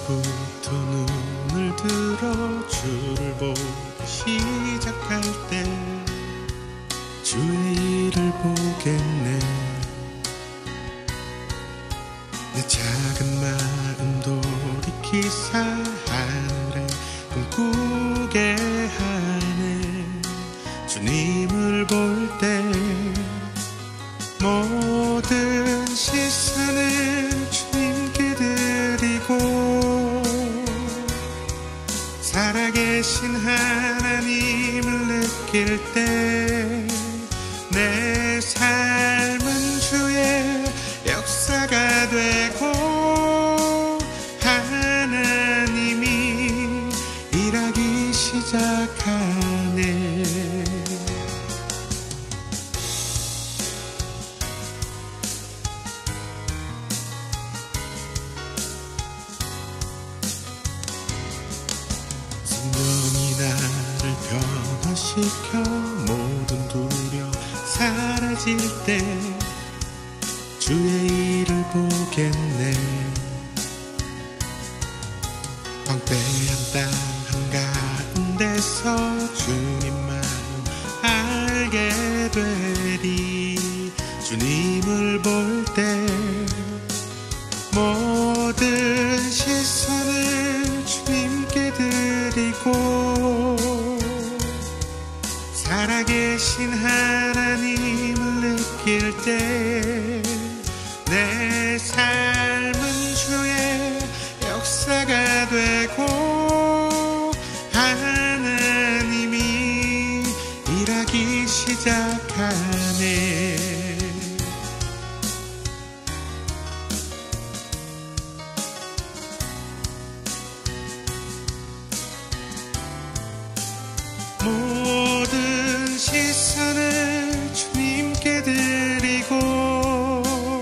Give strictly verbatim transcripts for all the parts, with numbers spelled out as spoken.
이제부터 눈을 들어 주를 보기 시작할 때 주의 일을 보겠네. 내 작은 마음 돌이키사 하늘에 꿈꾸게 하네. 주님을 볼 때 모든 시선을 주님께 드리고 살아계신 하나님을 느낄 때 내 삶은 주의 역사가 되고 하나님이 일하기 시작하네. 성령이 나를 변화시켜 모든 두려움 사라질 때 주의 일을 보겠네. 황폐한 땅 한가운데서 주님 마음 알게 되리. 주님을 볼 때 모든 시선을 주님께 드리고 살아계신 하나님을 느낄 때 내 삶은 주의 역사가 되고 하나님이 일하기 시작하네. 모든 시선을 주님께 드리고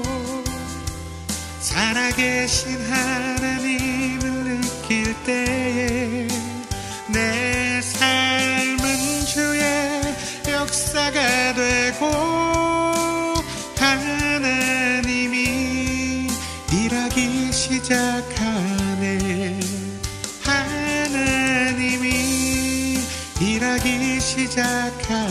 살아계신 하나님을 느낄 때에 내 삶은 주의 역사가 되고 하나님이 일하기 시작하네. 하나님이 일하기 시작하네.